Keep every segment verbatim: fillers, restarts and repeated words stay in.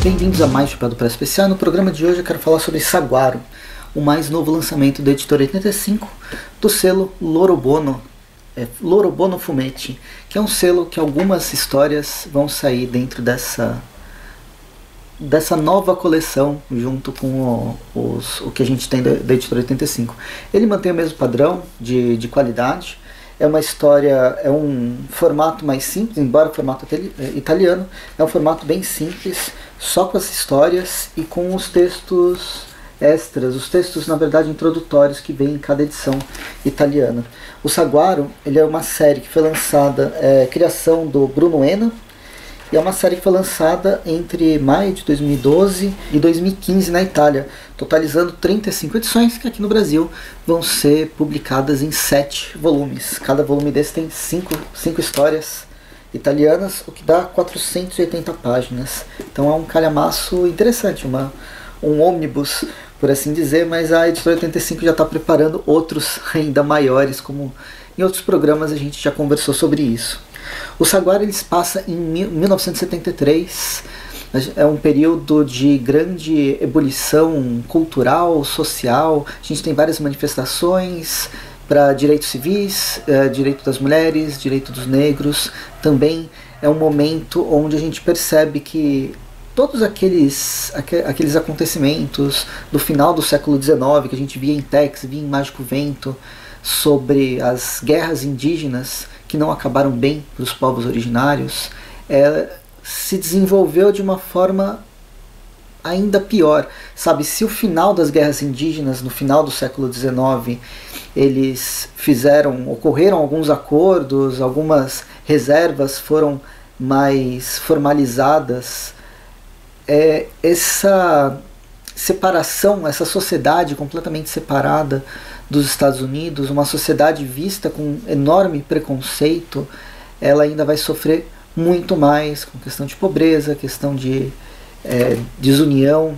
Bem-vindos a mais Chapéu Pré Especial. No programa de hoje eu quero falar sobre Saguaro, o mais novo lançamento da editora oitenta e cinco do selo Lorobono, é, Lorobono Fumetti, que é um selo que algumas histórias vão sair dentro dessa, dessa nova coleção, junto com o, os, o que a gente tem da, da editora oitenta e cinco. Ele mantém o mesmo padrão de, de qualidade. É uma história, é um formato mais simples, embora o formato italiano, é um formato bem simples, só com as histórias e com os textos extras, os textos na verdade introdutórios que vem em cada edição italiana. O Saguaro, ele é uma série que foi lançada, é, criação do Bruno Enna, e é uma série que foi lançada entre maio de dois mil e doze e dois mil e quinze na Itália, totalizando trinta e cinco edições que aqui no Brasil vão ser publicadas em sete volumes. Cada volume desse tem cinco histórias italianas, o que dá quatrocentas e oitenta páginas. Então é um calhamaço interessante, uma, um ônibus, por assim dizer, mas a editora oitenta e cinco já está preparando outros ainda maiores, como em outros programas a gente já conversou sobre isso. O Saguaro ele se passa em mil novecentos e setenta e três, é um período de grande ebulição cultural, social. A gente tem várias manifestações para direitos civis, é, direito das mulheres, direito dos negros. Também é um momento onde a gente percebe que todos aqueles, aqueles acontecimentos do final do século dezenove, que a gente via em Tex, via em Mágico Vento, sobre as guerras indígenas que não acabaram bem para os povos originários, é, se desenvolveu de uma forma ainda pior. Sabe, se o final das guerras indígenas, no final do século dezenove, eles fizeram, ocorreram alguns acordos, algumas reservas foram mais formalizadas, é, essa separação, essa sociedade completamente separada dos Estados Unidos, uma sociedade vista com enorme preconceito, ela ainda vai sofrer muito mais com questão de pobreza, questão de é, desunião,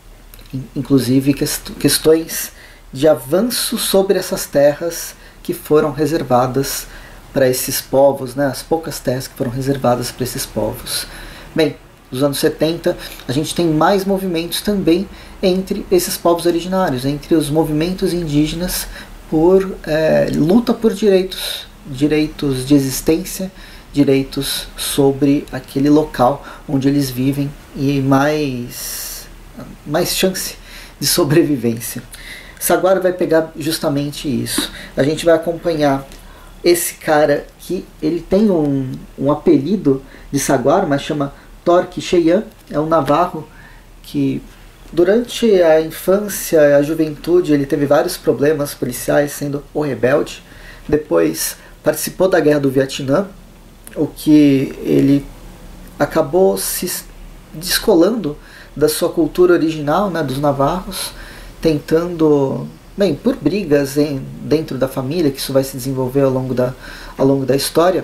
inclusive quest questões de avanço sobre essas terras que foram reservadas para esses povos, né, as poucas terras que foram reservadas para esses povos. Bem, nos anos setenta, a gente tem mais movimentos também entre esses povos originários, entre os movimentos indígenas por é, luta por direitos, direitos de existência, direitos sobre aquele local onde eles vivem e mais, mais chance de sobrevivência. Saguaro vai pegar justamente isso. A gente vai acompanhar esse cara que ele tem um, um apelido de Saguaro, mas chama Torque Cheyenne, é um navarro que durante a infância e a juventude ele teve vários problemas policiais, sendo o rebelde. Depois participou da Guerra do Vietnã, o que ele acabou se descolando da sua cultura original, né, dos navarros, tentando, bem, por brigas em, dentro da família, que isso vai se desenvolver ao longo da, ao longo da história,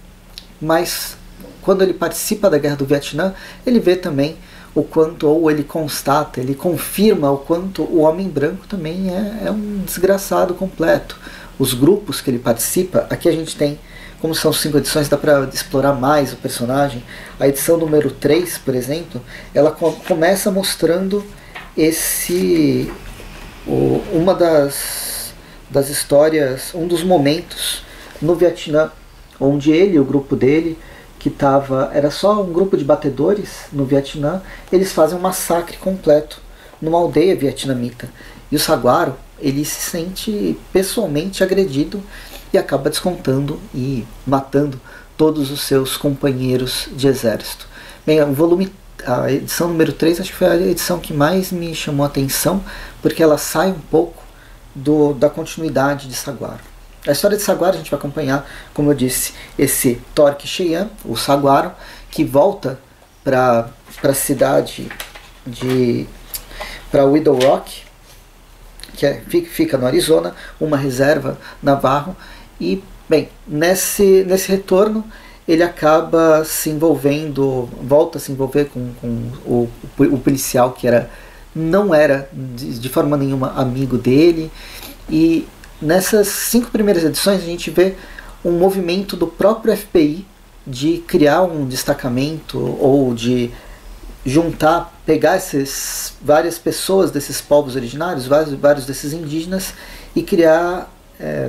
mas quando ele participa da Guerra do Vietnã, ele vê também o quanto, ou ele constata, ele confirma o quanto o homem branco também é, é um desgraçado completo. Os grupos que ele participa, aqui a gente tem, como são cinco edições, dá para explorar mais o personagem. A edição número três, por exemplo, ela co começa mostrando esse, o, uma das, das histórias, um dos momentos no Vietnã, onde ele e o grupo dele, que tava, era só um grupo de batedores no Vietnã, eles fazem um massacre completo numa aldeia vietnamita. E o Saguaro, ele se sente pessoalmente agredido e acaba descontando e matando todos os seus companheiros de exército. Bem, o volume, a edição número três, acho que foi a edição que mais me chamou a atenção, porque ela sai um pouco do, da continuidade de Saguaro. A história de Saguaro a gente vai acompanhar, como eu disse, esse Torque Cheyenne, o Saguaro, que volta para a cidade de para Widow Rock, que é, fica no Arizona, uma reserva navarro, e, bem, nesse, nesse retorno ele acaba se envolvendo, volta a se envolver com, com o, o policial que era, não era de, de forma nenhuma amigo dele, e nessas cinco primeiras edições a gente vê um movimento do próprio F B I de criar um destacamento ou de juntar, pegar essas várias pessoas desses povos originários, vários, vários desses indígenas, e criar é,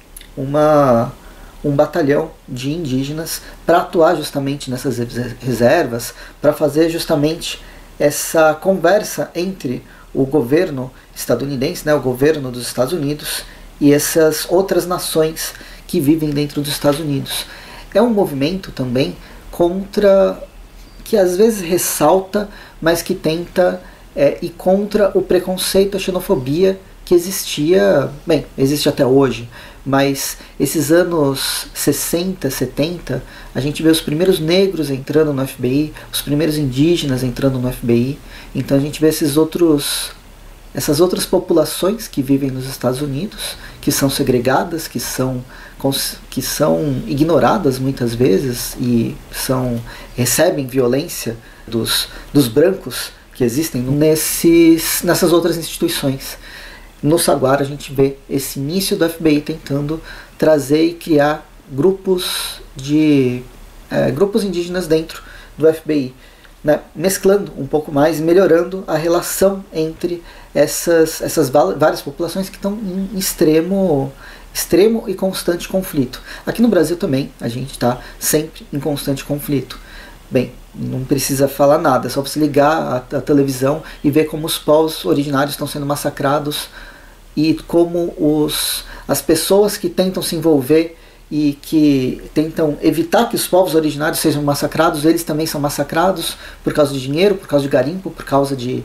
uma, um batalhão de indígenas para atuar justamente nessas reservas, para fazer justamente essa conversa entre o governo estadunidense, né, o governo dos Estados Unidos, e essas outras nações que vivem dentro dos Estados Unidos. É um movimento também contra, que às vezes ressalta, mas que tenta é, ir contra o preconceito, a xenofobia que existia, bem, existe até hoje, mas esses anos sessenta, setenta, a gente vê os primeiros negros entrando no F B I, os primeiros indígenas entrando no F B I, então a gente vê esses outros, essas outras populações que vivem nos Estados Unidos, que são segregadas, que são, que são ignoradas muitas vezes e são, recebem violência dos, dos brancos que existem nesses, nessas outras instituições. No Saguaro a gente vê esse início do F B I tentando trazer e criar grupos de é, grupos indígenas dentro do F B I, né, mesclando um pouco mais, melhorando a relação entre essas, essas várias populações que estão em extremo, extremo e constante conflito. Aqui no Brasil também a gente está sempre em constante conflito. Bem, não precisa falar nada, é só você ligar a, a televisão e ver como os povos originários estão sendo massacrados e como os, as pessoas que tentam se envolver e que tentam evitar que os povos originários sejam massacrados, eles também são massacrados por causa de dinheiro, por causa de garimpo, por causa de,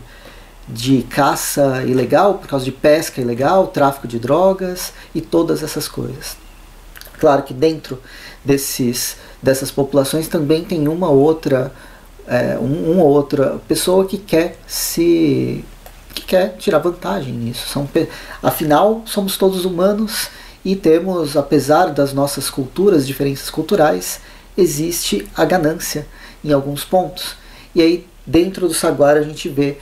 de caça ilegal, por causa de pesca ilegal, tráfico de drogas e todas essas coisas. Claro que dentro desses, dessas populações também tem uma outra, é, um, uma outra pessoa que quer se que quer tirar vantagem nisso. São, afinal, somos todos humanos e temos, apesar das nossas culturas, diferenças culturais, existe a ganância em alguns pontos. E aí, dentro do Saguaro, a gente vê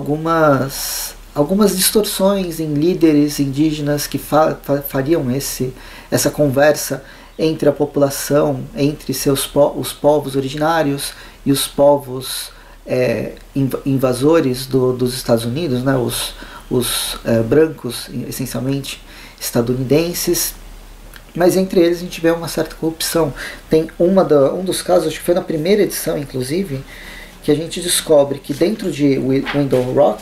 algumas, algumas distorções em líderes indígenas que fa fariam esse, essa conversa entre a população, entre seus po os povos originários e os povos é, invasores do, dos Estados Unidos, né, os, os é, brancos, essencialmente estadunidenses, mas entre eles a gente vê uma certa corrupção. Tem uma da, um dos casos, acho que foi na primeira edição, inclusive, que a gente descobre que dentro de Window Rock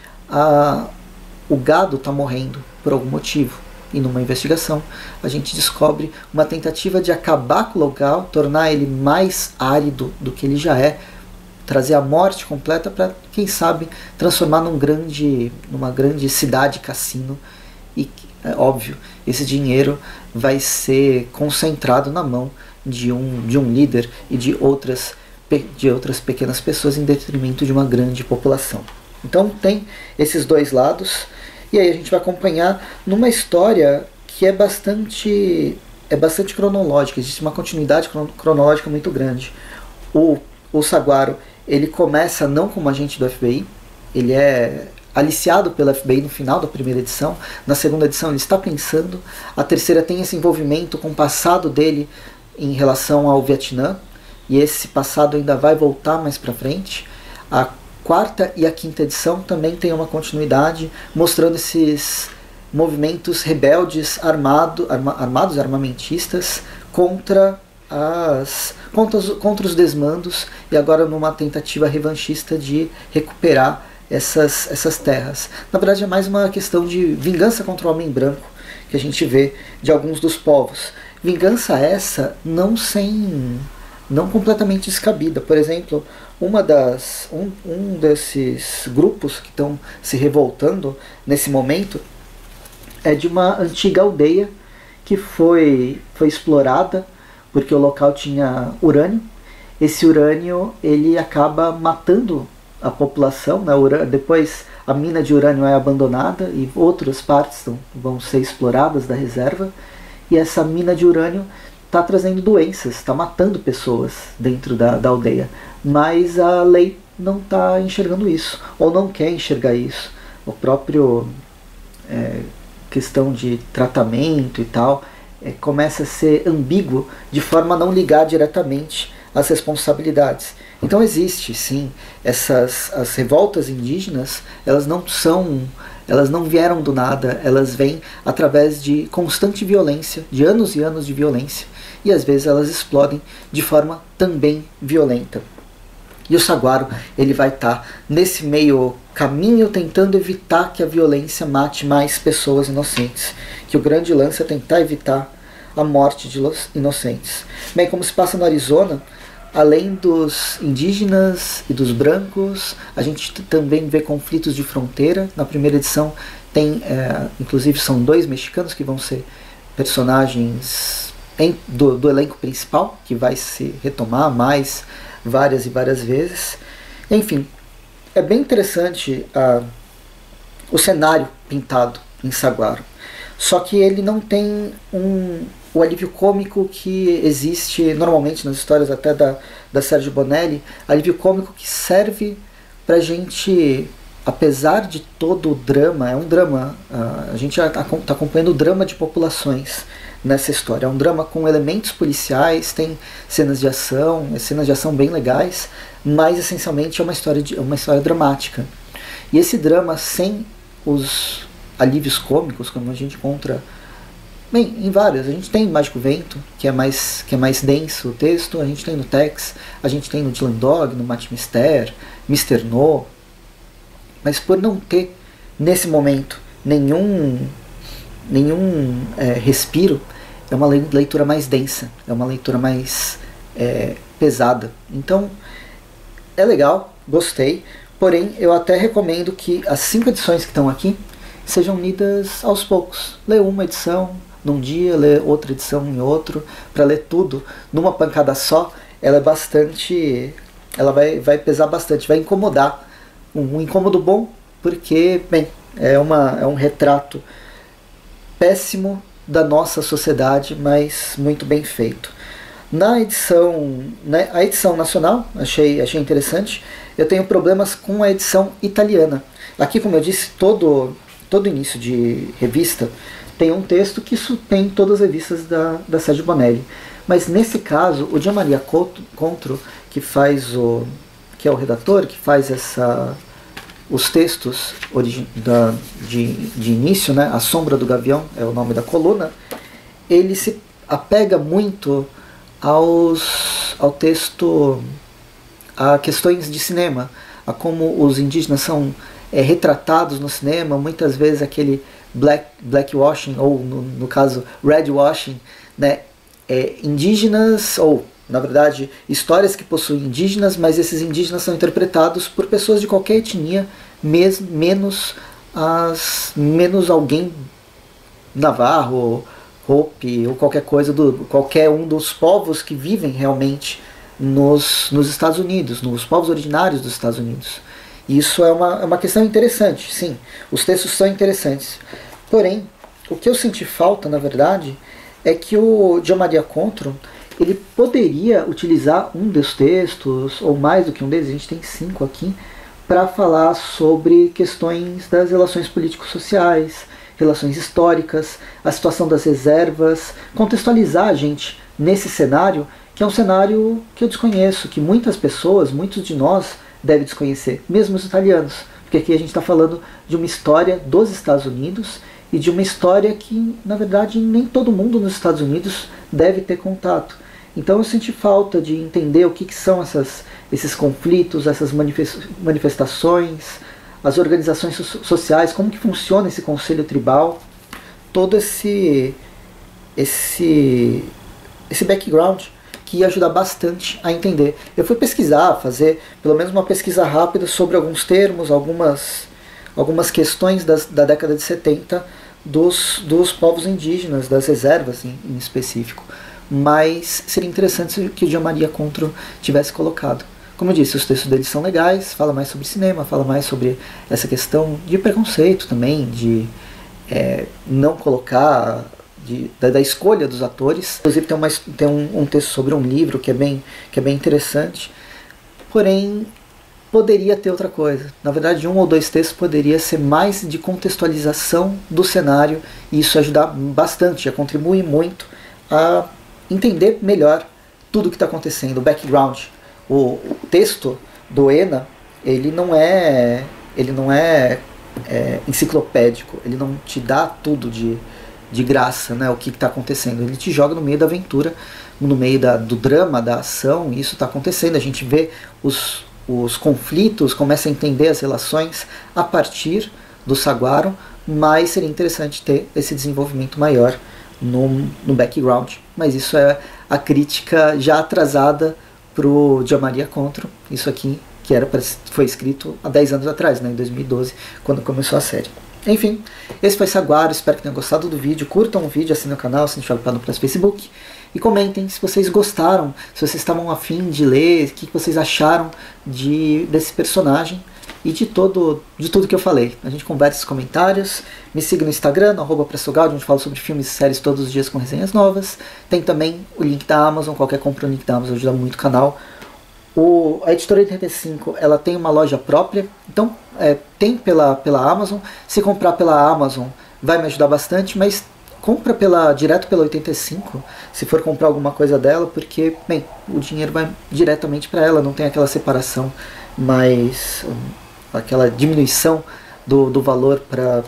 a, o gado está morrendo por algum motivo. E numa investigação a gente descobre uma tentativa de acabar com o local, tornar ele mais árido do que ele já é, trazer a morte completa para, quem sabe, transformar num grande, numa grande cidade cassino. E, é óbvio, esse dinheiro vai ser concentrado na mão de um, de um líder e de outras, de outras pequenas pessoas em detrimento de uma grande população. Então tem esses dois lados. E aí a gente vai acompanhar numa história que é bastante, é bastante cronológica, existe uma continuidade cronológica muito grande. O, o Saguaro, ele começa não como agente do F B I, ele é aliciado pela F B I no final da primeira edição, na segunda edição ele está pensando, a terceira tem esse envolvimento com o passado dele em relação ao Vietnã, e esse passado ainda vai voltar mais para frente. A quarta e a quinta edição também tem uma continuidade, mostrando esses movimentos rebeldes armado, arma, armados, armamentistas, contra, as, contra, os, contra os desmandos, e agora numa tentativa revanchista de recuperar essas, essas terras. Na verdade é mais uma questão de vingança contra o homem branco, que a gente vê de alguns dos povos. Vingança essa não sem... não completamente descabida. Por exemplo, uma das, um, um desses grupos que estão se revoltando nesse momento é de uma antiga aldeia que foi, foi explorada porque o local tinha urânio. Esse urânio ele acaba matando a população, né? Depois a mina de urânio é abandonada e outras partes vão ser exploradas da reserva, e essa mina de urânio está trazendo doenças, está matando pessoas dentro da, da aldeia, mas a lei não está enxergando isso, ou não quer enxergar isso. O próprio é, questão de tratamento e tal é, começa a ser ambíguo, de forma a não ligar diretamente as responsabilidades. Então existe, sim, essas as revoltas indígenas, elas não são, elas não vieram do nada, elas vêm através de constante violência, de anos e anos de violência, e às vezes elas explodem de forma também violenta. E o saguaro, ele vai estar tá nesse meio caminho tentando evitar que a violência mate mais pessoas inocentes, que o grande lance é tentar evitar a morte de inocentes. Bem, como se passa no Arizona, além dos indígenas e dos brancos, a gente também vê conflitos de fronteira. Na primeira edição tem, é, inclusive são dois mexicanos que vão ser personagens em, do, do elenco principal, que vai se retomar mais várias e várias vezes. Enfim, é bem interessante uh, o cenário pintado em Saguaro. Só que ele não tem um, o alívio cômico que existe normalmente nas histórias até da, da Sergio Bonelli, alívio cômico que serve pra gente, apesar de todo o drama, é um drama, uh, a gente está acompanhando o drama de populações nessa história. É um drama com elementos policiais, tem cenas de ação, cenas de ação bem legais, mas essencialmente é uma história, de, uma história dramática. E esse drama, sem os alívios cômicos, como a gente encontra bem, em vários, a gente tem Mágico Vento, que é mais, que é mais denso o texto, a gente tem no Tex, a gente tem no Dylan Dog, no Matt Mister, Mister No, mas por não ter nesse momento nenhum nenhum é, respiro, é uma leitura mais densa, é uma leitura mais é, pesada. Então é legal, gostei, porém eu até recomendo que as cinco edições que estão aqui sejam lidas aos poucos. Lê uma edição num dia, lê outra edição em outro, para ler tudo numa pancada só, ela é bastante, ela vai, vai pesar bastante, vai incomodar, um, um incômodo bom, porque, bem, é, uma, é um retrato péssimo da nossa sociedade, mas muito bem feito. Na edição, né, a edição nacional, achei, achei interessante. Eu tenho problemas com a edição italiana. Aqui, como eu disse, todo, todo início de revista tem um texto que isso tem em todas as revistas da, da Sergio Bonelli. Mas nesse caso, o Gianmaria Contro, que faz o, que é o redator, que faz essa os textos da, de, de início, né, A Sombra do Gavião é o nome da coluna, ele se apega muito aos, ao texto, a questões de cinema, a como os indígenas são é, retratados no cinema, muitas vezes aquele black, blackwashing, ou no, no caso redwashing, né, é, indígenas, ou na verdade, histórias que possuem indígenas, mas esses indígenas são interpretados por pessoas de qualquer etnia, mes, menos, as, menos alguém navarro, Hopi, ou qualquer coisa, do, qualquer um dos povos que vivem realmente nos, nos Estados Unidos, nos povos originários dos Estados Unidos. Isso é uma, é uma questão interessante, sim, os textos são interessantes. Porém, o que eu senti falta, na verdade, é que o Gianmaria Contro, ele poderia utilizar um dos textos, ou mais do que um deles, a gente tem cinco aqui, para falar sobre questões das relações político-sociais, relações históricas, a situação das reservas, contextualizar a gente nesse cenário, que é um cenário que eu desconheço, que muitas pessoas, muitos de nós devem desconhecer, mesmo os italianos, porque aqui a gente está falando de uma história dos Estados Unidos e de uma história que, na verdade, nem todo mundo nos Estados Unidos deve ter contato. Então eu senti falta de entender o que, que são essas, esses conflitos, essas manifestações, as organizações so sociais, como que funciona esse conselho tribal, todo esse, esse, esse background que ia ajudar bastante a entender. Eu fui pesquisar, fazer pelo menos uma pesquisa rápida sobre alguns termos, algumas, algumas questões das, da década de setenta dos, dos povos indígenas, das reservas em, em específico. Mas seria interessante que o Gianmaria Contro tivesse colocado. Como eu disse, os textos dele são legais, fala mais sobre cinema, fala mais sobre essa questão de preconceito também, de é, não colocar, de, da, da escolha dos atores. Inclusive tem, uma, tem um, um texto sobre um livro que é, bem, que é bem interessante, porém poderia ter outra coisa. Na verdade, um ou dois textos poderia ser mais de contextualização do cenário, e isso ajudar bastante, a contribuir muito a entender melhor tudo que está acontecendo, o background, o, o texto do Ena, ele não é, ele não é, é enciclopédico, ele não te dá tudo de, de graça, né, o que está acontecendo, ele te joga no meio da aventura, no meio da, do drama, da ação, e isso está acontecendo, a gente vê os, os conflitos, começa a entender as relações a partir do Saguaro, mas seria interessante ter esse desenvolvimento maior no, no background. Mas isso é a crítica já atrasada pro Gianmaria Contro, isso aqui que era pra, foi escrito há dez anos atrás, né, em dois mil e doze, quando começou a série. Enfim, esse foi Saguaro, espero que tenham gostado do vídeo, curtam o vídeo, assinem o canal, assinem o no Facebook, e comentem se vocês gostaram, se vocês estavam afim de ler, o que vocês acharam de, desse personagem, e de, todo, de tudo que eu falei. A gente conversa nos comentários, me siga no Instagram, no arroba pressogaldi, onde eu falo sobre filmes e séries todos os dias com resenhas novas. Tem também o link da Amazon, qualquer compra o link da Amazon ajuda muito o canal. O, a Editora oitenta e cinco, ela tem uma loja própria, então é, tem pela, pela Amazon. Se comprar pela Amazon vai me ajudar bastante, mas compra pela, direto pela oitenta e cinco, se for comprar alguma coisa dela, porque, bem, o dinheiro vai diretamente para ela, não tem aquela separação, mas aquela diminuição do, do valor para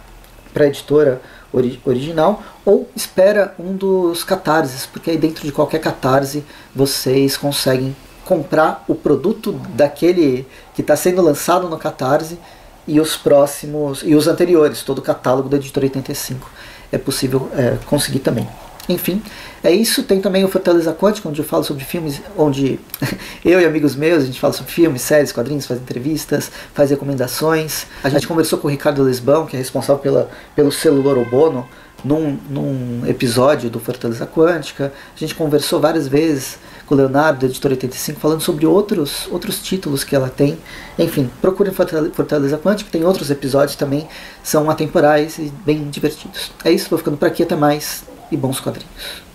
a editora ori original, ou espera um dos catarses, porque aí dentro de qualquer catarse vocês conseguem comprar o produto daquele que está sendo lançado no catarse e os próximos, e os anteriores, todo o catálogo da Editora oitenta e cinco é possível é, conseguir também. Enfim, é isso. Tem também o Fortaleza Quântica, onde eu falo sobre filmes, onde eu e amigos meus, a gente fala sobre filmes, séries, quadrinhos, faz entrevistas, faz recomendações. A gente conversou com o Ricardo Lesbão, que é responsável pela, pelo selo Lorobono, num, num episódio do Fortaleza Quântica. A gente conversou várias vezes com o Leonardo, da Editora oitenta e cinco, falando sobre outros, outros títulos que ela tem. Enfim, procurem Fortaleza Quântica, tem outros episódios também, são atemporais e bem divertidos. É isso, vou ficando por aqui, até mais. E bons quadrinhos.